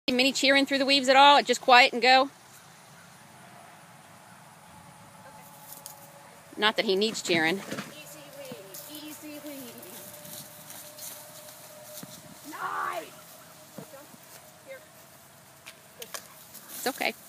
Minnie cheering through the weaves at all? Just quiet and go? Not that he needs cheering. Easy weave, easy weave. Nice! It's okay.